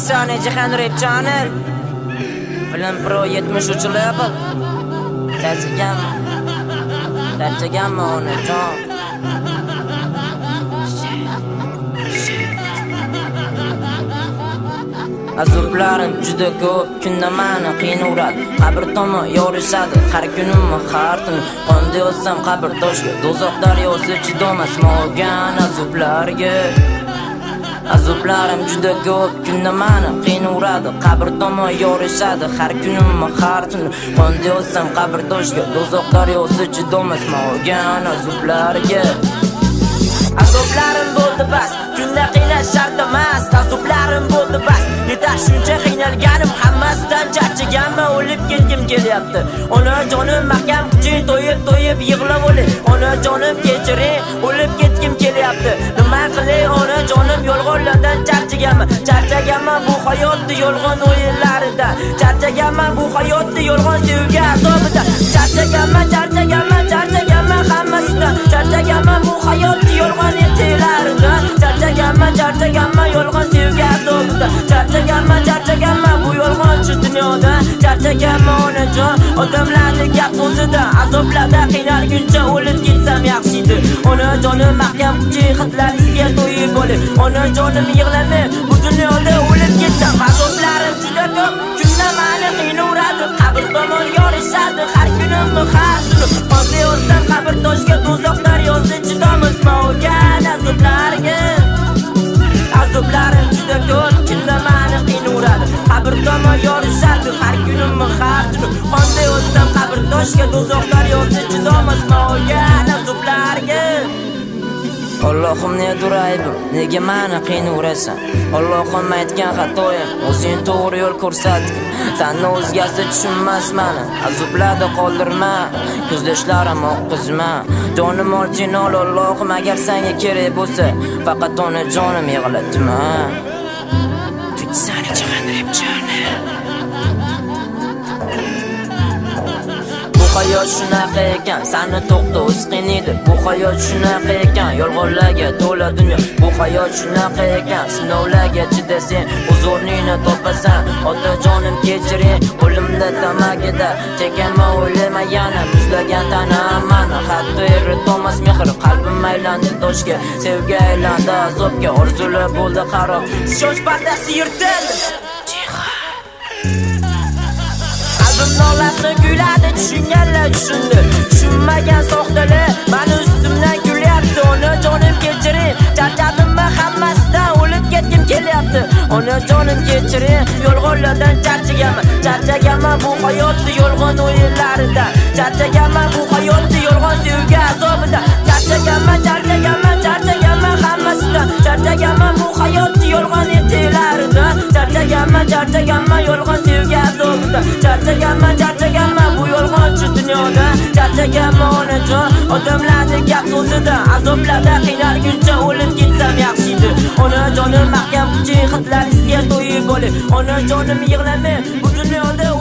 Sony Jihan Rap Channel Film Pro 73 level Tarchaganmi onajon Azoblarim juda ko'p, kunda meni qiynuradi. Qabr tomon yorishadi, har kunimni har tun. Qonda yozsam qabr toshga, do'zax daryosi chidamas olgan azoblarga. Azoblarim juda ko'p, kunda meni qiynuradi. Qabr tomon yorishadi, har kunimni har tun. Qonda yozsam qabr toshga, do'zax daryosi chidamas olgan azoblarga. Azoblarim bo'ldi bas, kunda qiynash shart emas. Azoblarim bo'ldi bas, yetar shuncha qiynalganim, hammasidan charchaganman, o'lib ketgim kelyapti. Onajonim mahkam kuching to'yib yig'lab o'lay. Onajonim kechiring, o'lib ketgim kelyapti. Nima qilay onajonim, yolg'onlardan charchaganman bu hayotni yolg'on o'yinlaridan. Charchaganman bu hayotni yolg'on sevgi azobidan. Charchaganman hammasidan. Charchaganman bu hayotni yolg'on etilaridan. Charchaganman yolg'on sevgi azobidan. Charchaganman bu yolg'onchi dunyodan. Charchaganman onajon, odamlarning gap so'zidan. Azoblarda qiynalguncha o'lib ketsam yaxshi edi. Onajonim mahkam kuching xatlaringizga to'yib bo'lay. Onajonim yig'lama, bu dunyoda o'lib ketsam. Azoblarim juda ko'p, kunda meni qiynuradi. Qabr tomon yorishadi, har kunimni har tun. Qonda yozsam qabr toshga, do'zax daryosi chidamas olgan azoblarga. Azoblarim juda ko'p, kunda meni qiynuradi. Qabr tomon yorishadi, har kunimni har tun. Qonda yozsam qabr toshga, do'zax daryosi chidamas olgan azoblarga. Allohim ne duraybim, nega meni qiynurasan? Allohim aytgan xatoyim, o'zing to'g'ri yo'l ko'rsatgin. Seni o'zgasi tushunmas meni, azoblarda qoldirma, ko'zdoshlarim oqqizma. Jonim olching ol Allohim, agar senga kerak bo'lsa, faqat onajonim yig'latma. Sony Jihan Rap Channel. Bu hayot shunaqa ekan, seni to'xtov qiynaydi. Bu hayot shunaqa ekan, yolg'onlarga to'la dunyo. Bu hayot shunaqa ekan, sinovlarga chidasang, o'z o'rningni topasan. Otajonim kechiring, o'limda tamakida chekaman, o'ylama yana muzlagan tanam mani. Hatto eritolmas mehr, qalbim aylandi toshga, sevgi aylandi azobga, orzular bo'ldi xarob. Ishonch pardasi yirtildi. Nolasi kuyladi, tushunganlar tushundi. Tushunmagan soxtalar meni ustimdan kulyapti. Onajonim kechiring, charchadimmi hammasidan, o'lib ketgim kelyapti. Onajonim kechiring, yolg'onlardan charchaganman bu hayotni yolg'on o'yinlaridan. Charchaganman bu hayotni yolg'on sevgi azobidan. Charchaganman hammasidan. Charchaganman bu hayotni yolg'on etilaridan. Charchaganman yolg'on sevgi azobidan. Charchaganman bu yolg'onchi dunyodan. Charchaganman onajon, odamlarning gap so'zidan. Azoblarda qiynalguncha o'lib ketsam yaxshi edi. Onajonim mahkam kuching xatlaringizga to'yib bo'lay. Onajonim yig'lama, bu dunyoda